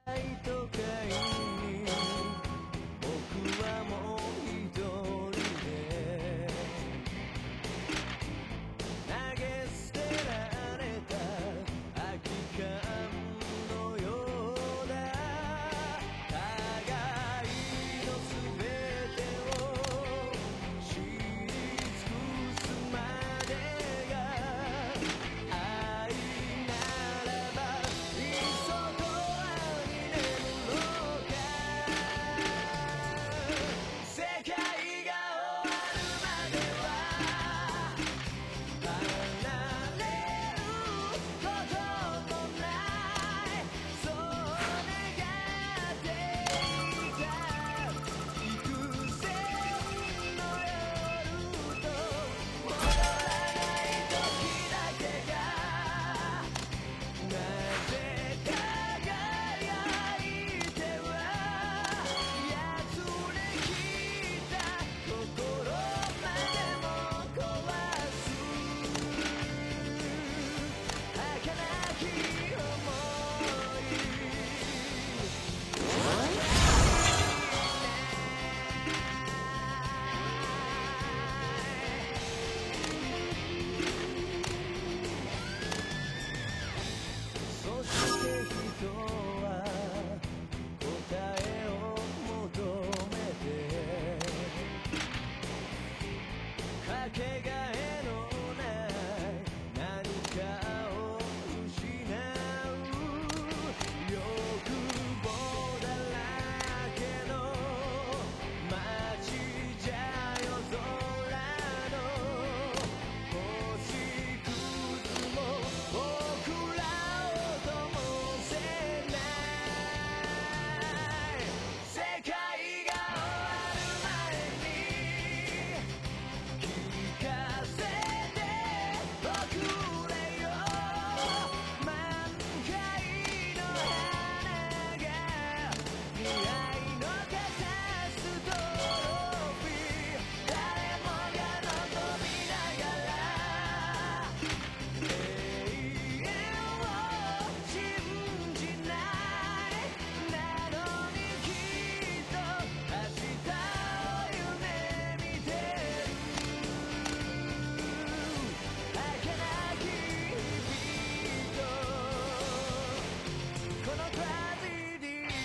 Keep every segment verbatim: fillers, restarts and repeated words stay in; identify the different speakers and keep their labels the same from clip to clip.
Speaker 1: 都会に僕はもう一人で投げ捨てられた空き缶のようだ互いの全てを知り尽くすまでが愛ならばいっそ永遠に眠ろうか世界が終わるまでは離れることもないそう願っていた幾千の夜と戻らない時だけがなぜ輝いてはやつれきった心までも壊す儚き想いそして人は答えを求めてかけがえのない何かを失う欲望だらけの街じゃ夜空の星屑も僕らを灯せない世界が終わる前に聞かせておくれよ満開の花が未来のかたすトロフィー誰もが望みながら永遠を信じないなのにきっと明日を夢見てる儚き日々とこのトラジディ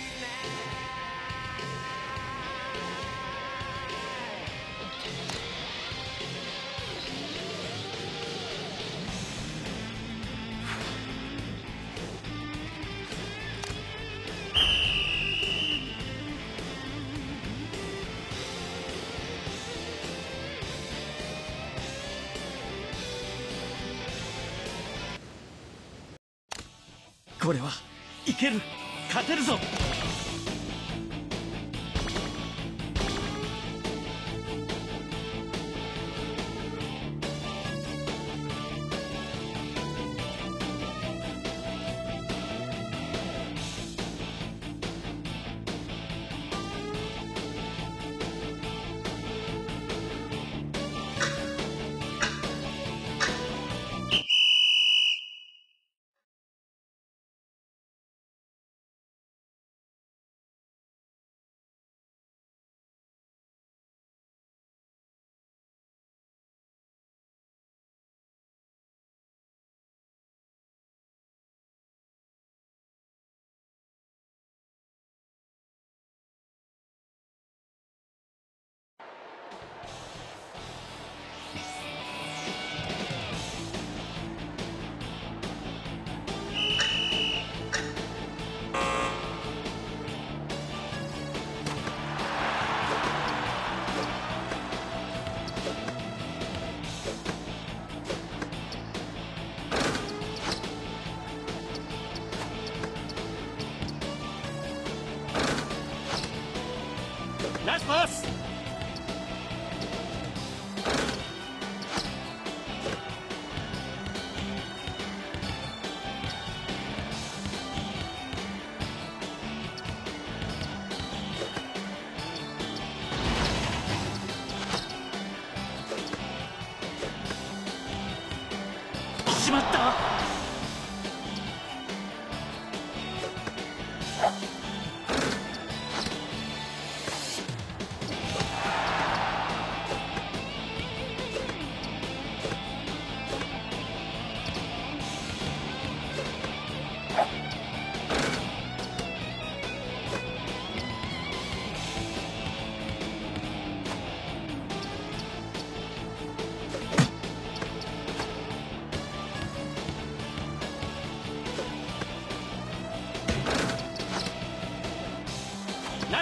Speaker 2: これはいける、勝てるぞ。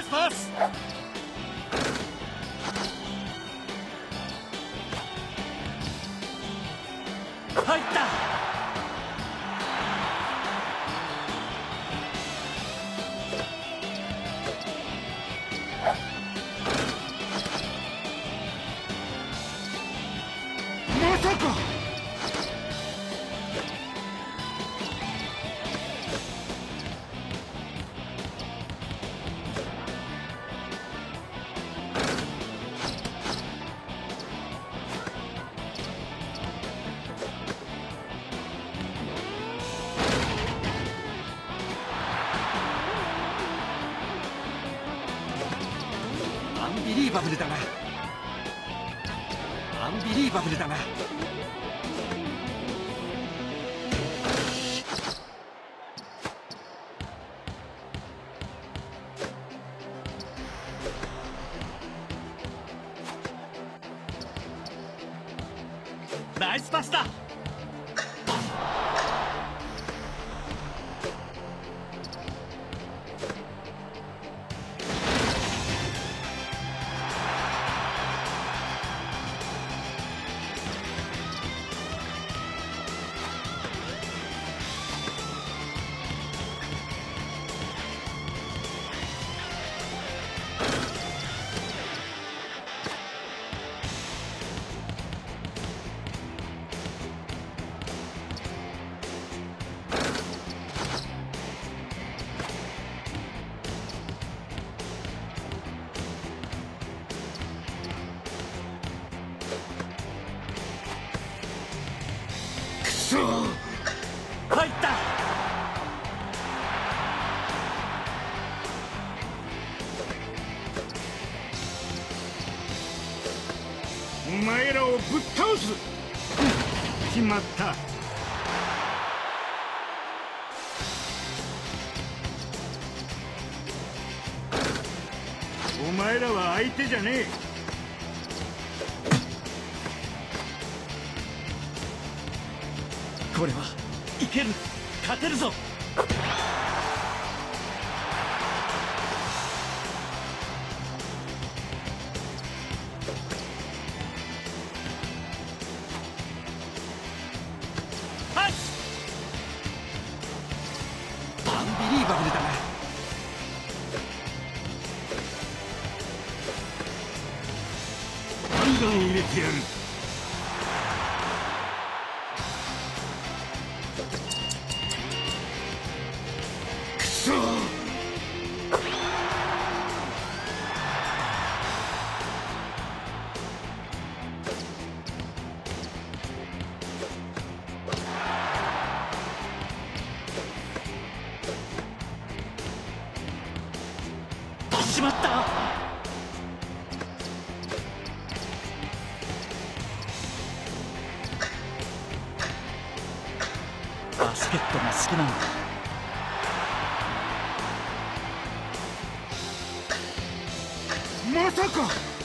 Speaker 2: スパス。入った。
Speaker 3: まさか。
Speaker 2: アンビリーバブルだな。アンビリーバブルだな。ナイスパスだ。入った。
Speaker 3: お前らをぶっ倒す。しまった。お前らは相手じゃねえ。
Speaker 2: これはいける。勝てるぞ。パス。アンビリーバブルだな。
Speaker 3: ガンガン入れてやる。くそ。
Speaker 2: しまった。バスケットが好きなんだ。
Speaker 3: まさか。